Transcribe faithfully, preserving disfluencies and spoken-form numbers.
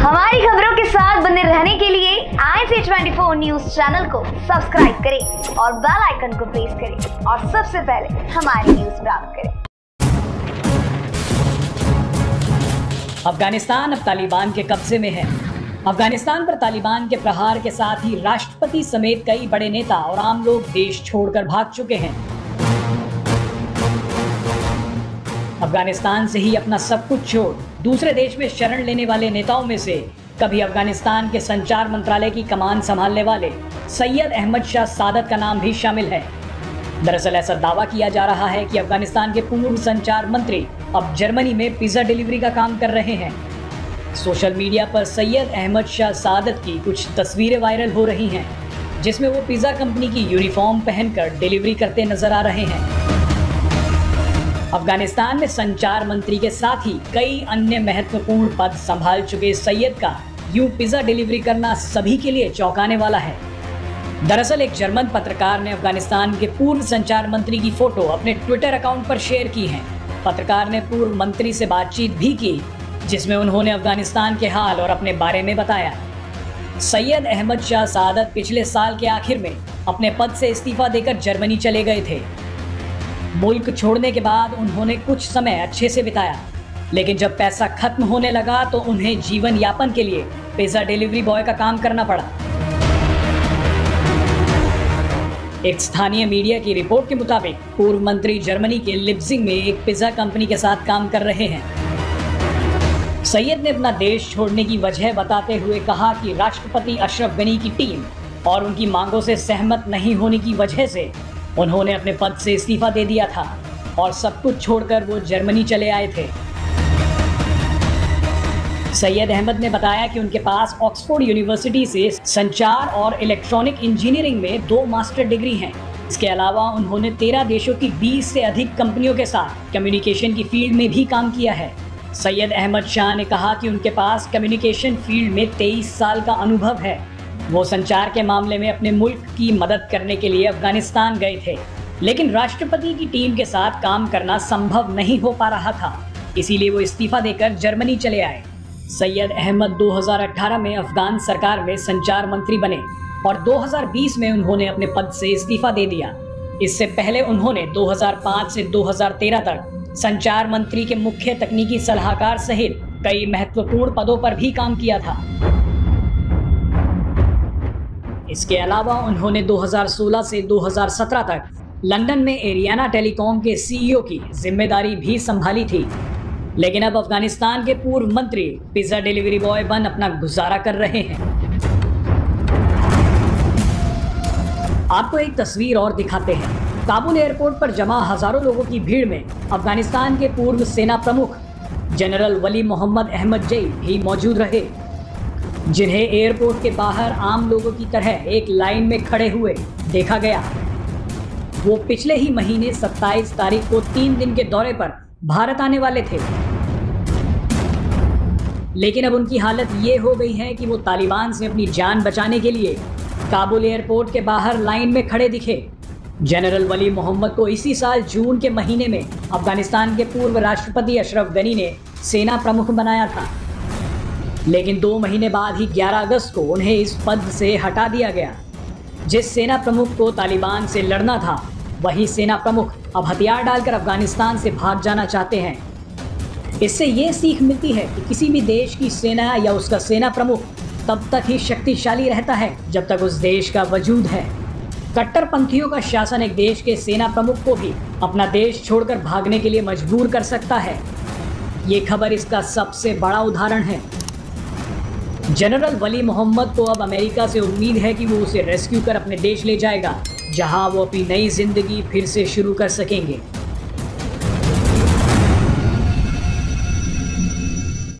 हमारी खबरों के साथ बने रहने के लिए आई सी चौबीस न्यूज चैनल को सब्सक्राइब करें और बेल आइकन को प्रेस करें और सबसे पहले हमारी न्यूज प्राप्त करें। अफगानिस्तान अब तालिबान के कब्जे में है। अफगानिस्तान पर तालिबान के प्रहार के साथ ही राष्ट्रपति समेत कई बड़े नेता और आम लोग देश छोड़कर भाग चुके हैं। अफगानिस्तान से ही अपना सब कुछ छोड़ दूसरे देश में शरण लेने वाले नेताओं में से कभी अफगानिस्तान के संचार मंत्रालय की कमान संभालने वाले सैयद अहमद शाह सादत का नाम भी शामिल है। दरअसल ऐसा दावा किया जा रहा है कि अफगानिस्तान के पूर्व संचार मंत्री अब जर्मनी में पिज्जा डिलीवरी का काम कर रहे हैं। सोशल मीडिया पर सैयद अहमद शाह सादत की कुछ तस्वीरें वायरल हो रही हैं, जिसमें वो पिज्जा कंपनी की यूनिफॉर्म पहनकर डिलीवरी करते नजर आ रहे हैं। अफगानिस्तान में संचार मंत्री के साथ ही कई अन्य महत्वपूर्ण पद संभाल चुके सैयद का यूं पिज्जा डिलीवरी करना सभी के लिए चौंकाने वाला है। दरअसल एक जर्मन पत्रकार ने अफगानिस्तान के पूर्व संचार मंत्री की फोटो अपने ट्विटर अकाउंट पर शेयर की है। पत्रकार ने पूर्व मंत्री से बातचीत भी की, जिसमें उन्होंने अफगानिस्तान के हाल और अपने बारे में बताया। सैयद अहमद शाह सादत पिछले साल के आखिर में अपने पद से इस्तीफा देकर जर्मनी चले गए थे। मुल्क छोड़ने के बाद उन्होंने कुछ समय अच्छे से बिताया, लेकिन जब पैसा खत्म होने लगा तो उन्हें जीवन यापन के लिए पिज्जा डिलीवरी बॉय का काम करना पड़ा। एक स्थानीय मीडिया की रिपोर्ट के मुताबिक पूर्व मंत्री जर्मनी के लिप्जिंग में एक पिज्जा कंपनी के साथ काम कर रहे हैं। सैयद ने अपना देश छोड़ने की वजह बताते हुए कहा कि राष्ट्रपति अशरफ गनी की टीम और उनकी मांगों से सहमत नहीं होने की वजह से उन्होंने अपने पद से इस्तीफा दे दिया था और सब कुछ छोड़कर वो जर्मनी चले आए थे। सैयद अहमद ने बताया कि उनके पास ऑक्सफोर्ड यूनिवर्सिटी से संचार और इलेक्ट्रॉनिक इंजीनियरिंग में दो मास्टर डिग्री हैं। इसके अलावा उन्होंने तेरह देशों की बीस से अधिक कंपनियों के साथ कम्युनिकेशन की फील्ड में भी काम किया है। सैयद अहमद शाह ने कहा कि उनके पास कम्युनिकेशन फील्ड में तेईस साल का अनुभव है। वो संचार के मामले में अपने मुल्क की मदद करने के लिए अफगानिस्तान गए थे, लेकिन राष्ट्रपति की टीम के साथ काम करना संभव नहीं हो पा रहा था, इसीलिए वो इस्तीफा देकर जर्मनी चले आए। सैयद अहमद दो हज़ार अठारह में अफगान सरकार में संचार मंत्री बने और दो हज़ार बीस में उन्होंने अपने पद से इस्तीफा दे दिया। इससे पहले उन्होंने दो हज़ार पाँच से दो हज़ार तेरह तक संचार मंत्री के मुख्य तकनीकी सलाहकार सहित कई महत्वपूर्ण पदों पर भी काम किया था। इसके अलावा उन्होंने दो हज़ार सोलह से दो हज़ार सत्रह तक लंदन में एरियाना टेलीकॉम के सीईओ की जिम्मेदारी भी संभाली थी, लेकिन अब अफगानिस्तान के पूर्व मंत्री पिज्जा डिलीवरी बॉय बन अपना गुजारा कर रहे हैं। आपको एक तस्वीर और दिखाते हैं। काबुल एयरपोर्ट पर जमा हजारों लोगों की भीड़ में अफगानिस्तान के पूर्व सेना प्रमुख जनरल वली मोहम्मद अहमद जई भी मौजूद रहे, जिन्हें एयरपोर्ट के बाहर आम लोगों की तरह एक लाइन में खड़े हुए देखा गया। वो पिछले ही महीने सत्ताईस तारीख को तीन दिन के दौरे पर भारत आने वाले थे, लेकिन अब उनकी हालत ये हो गई है कि वो तालिबान से अपनी जान बचाने के लिए काबुल एयरपोर्ट के बाहर लाइन में खड़े दिखे। जनरल वली मोहम्मद को इसी साल जून के महीने में अफगानिस्तान के पूर्व राष्ट्रपति अशरफ गनी ने सेना प्रमुख बनाया था, लेकिन दो महीने बाद ही ग्यारह अगस्त को उन्हें इस पद से हटा दिया गया। जिस सेना प्रमुख को तालिबान से लड़ना था, वही सेना प्रमुख अब हथियार डालकर अफगानिस्तान से भाग जाना चाहते हैं। इससे ये सीख मिलती है कि किसी भी देश की सेना या उसका सेना प्रमुख तब तक ही शक्तिशाली रहता है जब तक उस देश का वजूद है। कट्टरपंथियों का शासन एक देश के सेना प्रमुख को भी अपना देश छोड़कर भागने के लिए मजबूर कर सकता है। ये खबर इसका सबसे बड़ा उदाहरण है। जनरल वली मोहम्मद को अब अमेरिका से उम्मीद है कि वो उसे रेस्क्यू कर अपने देश ले जाएगा, जहां वो अपनी नई जिंदगी फिर से शुरू कर सकेंगे।